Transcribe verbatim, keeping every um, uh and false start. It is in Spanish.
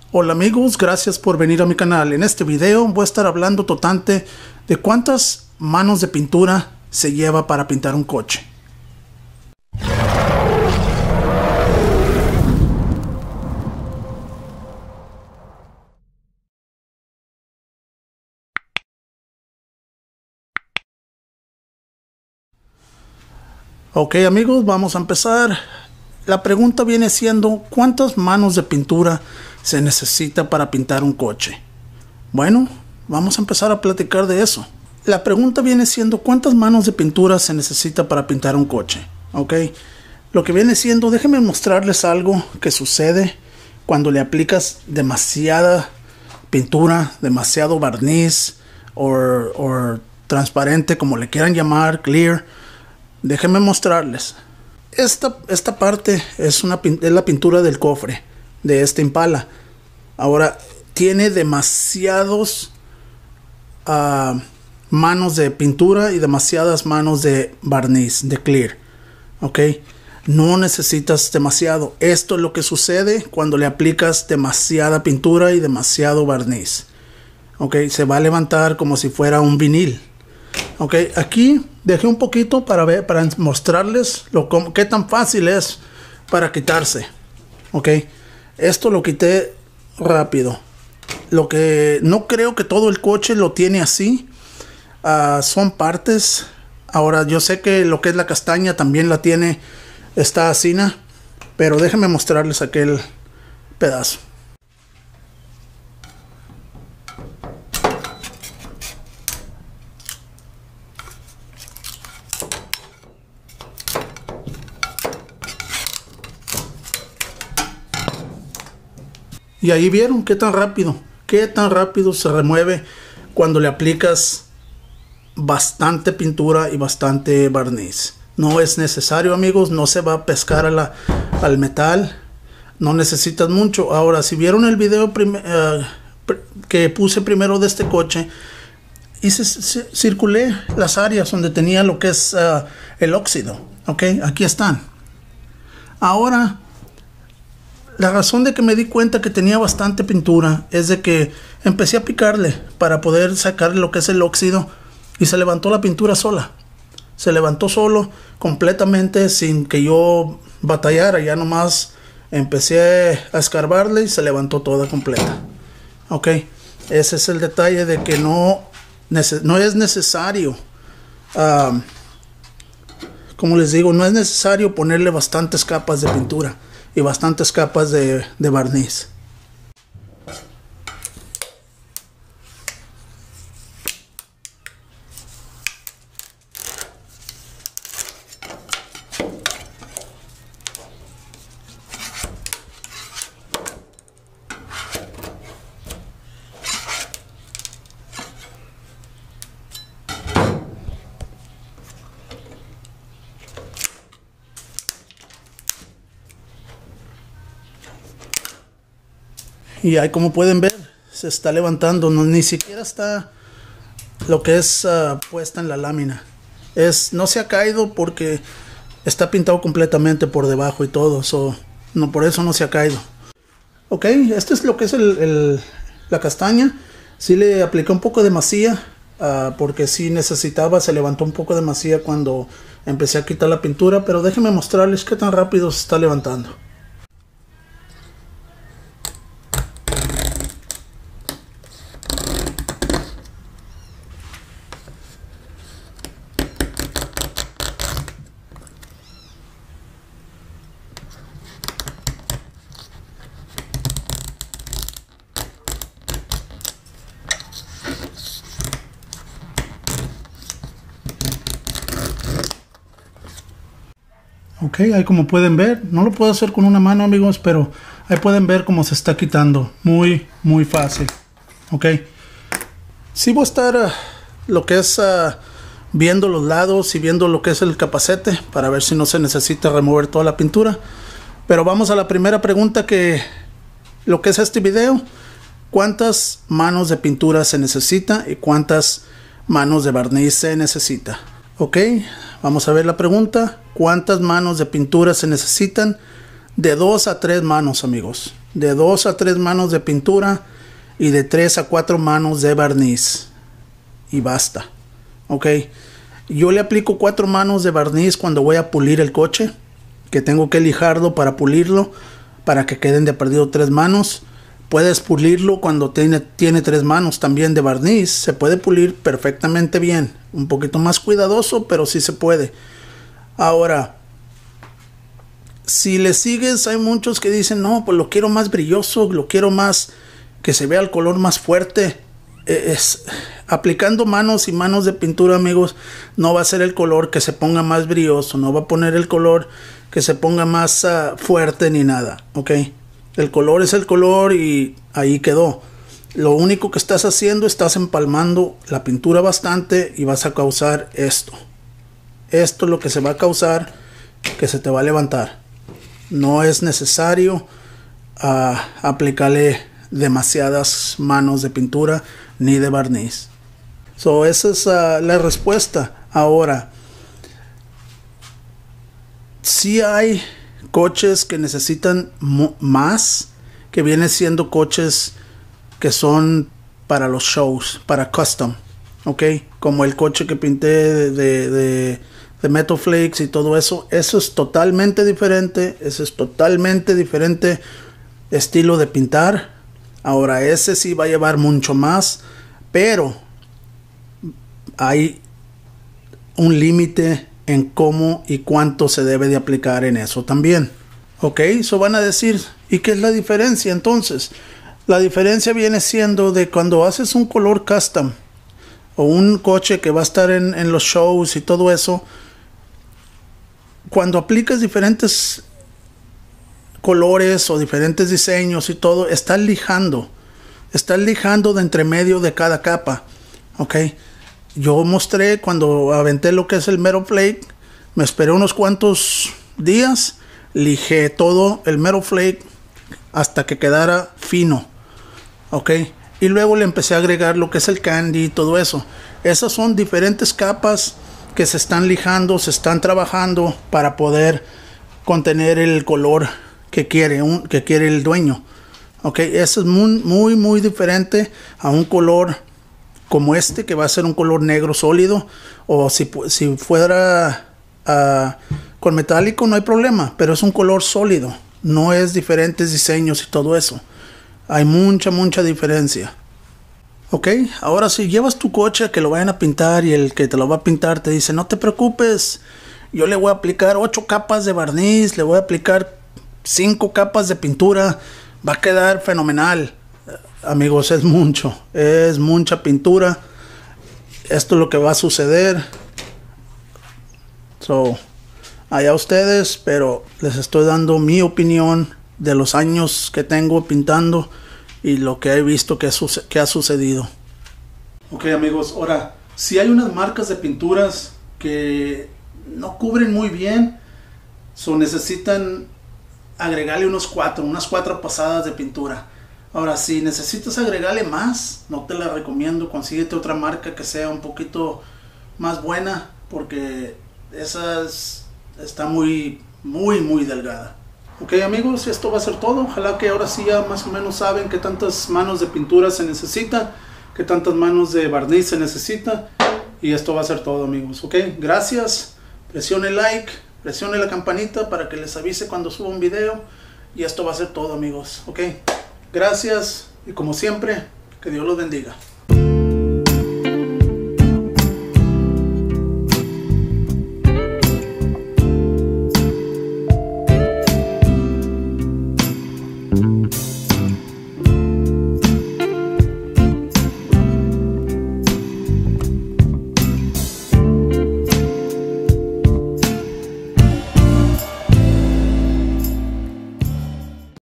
Hola amigos, gracias por venir a mi canal. En este video voy a estar hablando totalmente de cuántas manos de pintura se lleva para pintar un coche. Ok amigos, vamos a empezar. La pregunta viene siendo ¿cuántas manos de pintura se necesita para pintar un coche? Bueno, vamos a empezar a platicar de eso. La pregunta viene siendo ¿cuántas manos de pintura se necesita para pintar un coche? Ok, lo que viene siendo, déjenme mostrarles algo que sucede cuando le aplicas demasiada pintura, demasiado barniz o, o transparente, como le quieran llamar, clear. Déjenme mostrarles. Esta, esta parte es, una, es la pintura del cofre de este Impala. Ahora tiene demasiados uh, manos de pintura y demasiadas manos de barniz, de clear. Ok, no necesitas demasiado. Esto es lo que sucede cuando le aplicas demasiada pintura y demasiado barniz. Ok, se va a levantar como si fuera un vinil. Ok, aquí dejé un poquito para ver, para mostrarles lo qué tan fácil es para quitarse. Ok, esto lo quité rápido. Lo que no creo que todo el coche lo tiene así. Uh, son partes. Ahora yo sé que lo que es la castaña también la tiene, está así, ¿no? Pero déjenme mostrarles aquel pedazo. Y ahí vieron qué tan rápido, qué tan rápido se remueve cuando le aplicas bastante pintura y bastante barniz. No es necesario amigos, no se va a pescar a la, al metal, no necesitas mucho. Ahora si vieron el video uh, que puse primero de este coche, hice, circulé las áreas donde tenía lo que es uh, el óxido. Ok, aquí están. Ahora la razón de que me di cuenta que tenía bastante pintura es de que empecé a picarle para poder sacarle lo que es el óxido y se levantó la pintura sola. Se levantó solo completamente sin que yo batallara. Ya nomás empecé a escarbarle y se levantó toda completa. Ok, ese es el detalle de que no, no es necesario, um, como les digo, no es necesario ponerle bastantes capas de pintura y bastantes capas de, de barniz. Y ahí como pueden ver se está levantando, no, ni siquiera está lo que es uh, puesta en la lámina. Es, no se ha caído porque está pintado completamente por debajo y todo, so, no, por eso no se ha caído. Ok, este es lo que es el, el, la castaña. Sí le apliqué un poco de masilla uh, porque sí necesitaba, se levantó un poco de masilla cuando empecé a quitar la pintura, pero déjenme mostrarles qué tan rápido se está levantando. Ok, ahí como pueden ver, no lo puedo hacer con una mano amigos, pero ahí pueden ver cómo se está quitando, muy muy fácil. Ok, sí voy a estar uh, lo que es uh, viendo los lados y viendo lo que es el capacete para ver si no se necesita remover toda la pintura. Pero vamos a la primera pregunta, que lo que es este video: ¿cuántas manos de pintura se necesita y cuántas manos de barniz se necesita? Ok, vamos a ver la pregunta: ¿cuántas manos de pintura se necesitan de dos a tres manos, amigos. De dos a tres manos de pintura y de tres a cuatro manos de barniz. Y basta. Ok. Yo le aplico cuatro manos de barniz cuando voy a pulir el coche, que tengo que lijarlo para pulirlo, para que queden de perdido tres manos. Puedes pulirlo cuando tiene, tiene tres manos también de barniz. Se puede pulir perfectamente bien. Un poquito más cuidadoso, pero sí se puede. Ahora, si le sigues, hay muchos que dicen, no, pues lo quiero más brilloso, lo quiero más, que se vea el color más fuerte. Es, aplicando manos y manos de pintura, amigos, no va a ser el color que se ponga más brilloso, no va a poner el color que se ponga más uh, fuerte ni nada, ok. El color es el color y ahí quedó. Lo único que estás haciendo, estás empalmando la pintura bastante y vas a causar esto. Esto es lo que se va a causar, que se te va a levantar. No es necesario uh, aplicarle demasiadas manos de pintura ni de barniz. So, esa es uh, la respuesta. Ahora, si hay coches que necesitan más, que vienen siendo coches que son para los shows, para custom, ok, como el coche que pinté de, de, de, de Metal Flakes y todo eso. Eso es totalmente diferente. Eso es totalmente diferente estilo de pintar. Ahora, ese sí va a llevar mucho más, pero hay un límite en cómo y cuánto se debe de aplicar en eso también. Ok, eso van a decir, ¿y qué es la diferencia entonces? La diferencia viene siendo de cuando haces un color custom o un coche que va a estar en, en los shows y todo eso. Cuando aplicas diferentes colores o diferentes diseños y todo, estás lijando. Estás lijando de entre medio de cada capa. Ok. Yo mostré cuando aventé lo que es el Metal Flake. Me esperé unos cuantos días. Lijé todo el Metal Flake hasta que quedara fino. Ok. Y luego le empecé a agregar lo que es el candy y todo eso. Esas son diferentes capas que se están lijando, se están trabajando para poder contener el color que quiere, un, que quiere el dueño. Ok, eso es muy, muy, muy diferente a un color como este, que va a ser un color negro sólido. O si, si fuera uh, con metálico, no hay problema, pero es un color sólido. No es diferentes diseños y todo eso. Hay mucha, mucha diferencia. Ok, ahora si llevas tu coche a que lo vayan a pintar y el que te lo va a pintar te dice, no te preocupes, yo le voy a aplicar ocho capas de barniz, le voy a aplicar cinco capas de pintura, va a quedar fenomenal. Amigos, es mucho, es mucha pintura. Esto es lo que va a suceder. So, allá ustedes, pero les estoy dando mi opinión de los años que tengo pintando y lo que he visto que, que ha sucedido. Ok, amigos, ahora, si hay unas marcas de pinturas que no cubren muy bien, so necesitan agregarle unos cuatro, unas cuatro pasadas de pintura. Ahora, si necesitas agregarle más, no te la recomiendo. Consíguete otra marca que sea un poquito más buena, porque esa es, está muy, muy, muy delgada. Ok, amigos, esto va a ser todo. Ojalá que ahora sí ya más o menos saben qué tantas manos de pintura se necesita, qué tantas manos de barniz se necesita. Y esto va a ser todo, amigos. Ok, gracias. Presione like, presione la campanita para que les avise cuando suba un video. Y esto va a ser todo, amigos. Ok, gracias. Y como siempre, que Dios los bendiga.